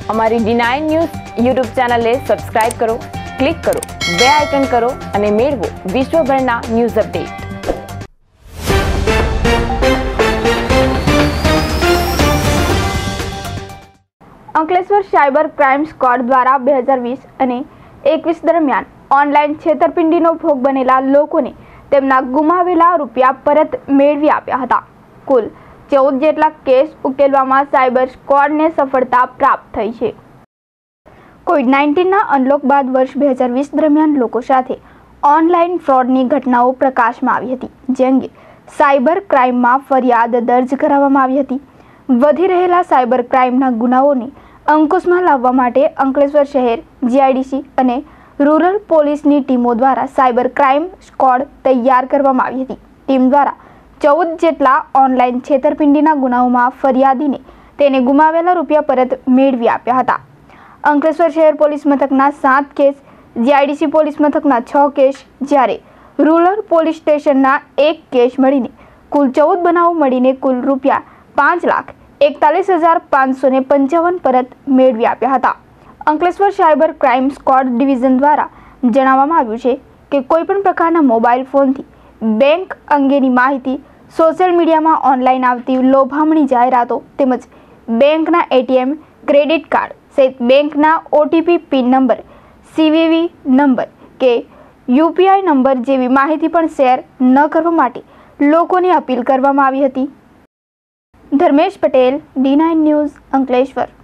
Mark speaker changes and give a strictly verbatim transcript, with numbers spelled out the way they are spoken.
Speaker 1: અમારી D nine news YouTube ચેનલને subscribe કરો, ક્લિક કરો, બે આઇકન કરો અને મેળવો વિશ્વભરના news update.
Speaker 2: Ankleshwar cyber crime squad દ્વારા બે હજાર વીસ અને એકવીસ દરમિયાન ઓનલાઈન છેતરપિંડીનો ભોગ બનેલા લોકોને તેમના ગુમાવેલા રૂપિયા પરત મેળવી આપ્યા હતા। કુલ ચૌદ જેટલા કેસ ઉકેલવામાં સાયબર સ્ક્વોડને સફળતા પ્રાપ્ત થઈ છે। કોવિડ નાઇન્ટીનના અનલોક બાદ વર્ષ બે હજાર વીસ દરમિયાન લોકો સાથે ઓનલાઈન ફ્રોડની ઘટનાઓ પ્રકાશમાં આવી હતી, જે અંગે સાયબર ક્રાઇમમાં ફરિયાદ દર્જ કરાવવામાં આવી હતી। વધી રહેલા સાયબર ક્રાઇમના ગુનાઓને અંકુશમાં લાવવા માટે અંકલેશ્વર શહેર જીઆઈડીસી અને રૂરલ પોલીસની ટીમો દ્વારા સાયબર ક્રાઇમ સ્ક્વોડ તૈયાર કરવામાં આવી હતી। ટીમ દ્વારા ચૌદ જેટલા ઓનલાઈન છેતરપિંડીના ગુનાઓમાં ફરિયાદીને તેને ગુમાવેલા રૂપિયા પરત મેળવી આપ્યા હતા। અંકલેશ્વર શહેર પોલીસ મથકના સાત કેસ, જીઆઈડીસી પોલીસ મથકના છ કેસ, જ્યારે રૂરલ પોલીસ સ્ટેશનના એક કેસ મળીને કુલ ચૌદ બનાવો મળીને કુલ રૂપિયા પાંચ લાખ એકતાલીસ હજાર પાંચસો ને પંચાવન પરત મેળવી આપ્યા હતા। Ankleshwar cyber crime squad division દ્વારા જણાવવામાં આવ્યું છે કે કોઈપણ પ્રકારના મોબાઈલ ફોનથી બેંક અંગેની માહિતી, સોશિયલ મીડિયામાં ઓનલાઈન આવતી લોભામણી જાહેરાતો તેમજ બેંકના એટીએમ, ક્રેડિટ કાર્ડ સહિત બેંકના OTP pin number, CVV number કે યુપીઆઈ નંબર જેવી માહિતી પણ શેર ન કરવા માટે લોકોને અપીલ કરવામાં આવી હતી। Dharmesh Patel, D nine news, Ankleshwar.